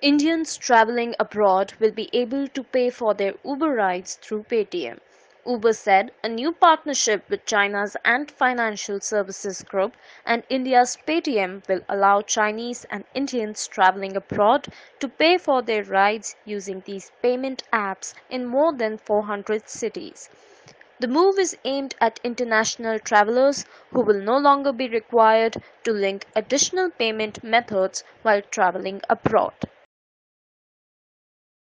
Indians traveling abroad will be able to pay for their Uber rides through Paytm. Uber said a new partnership with China's Ant Financial Services Group and India's Paytm will allow Chinese and Indians traveling abroad to pay for their rides using these payment apps in more than 400 cities. The move is aimed at international travelers who will no longer be required to link additional payment methods while traveling abroad.